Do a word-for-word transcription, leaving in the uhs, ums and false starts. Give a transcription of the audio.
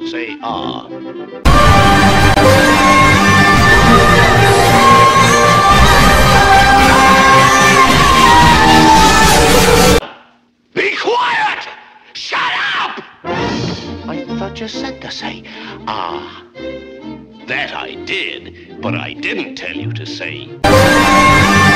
say ah. Be quiet! Shut up! I thought you said to say ah. That I did, but I didn't tell you to say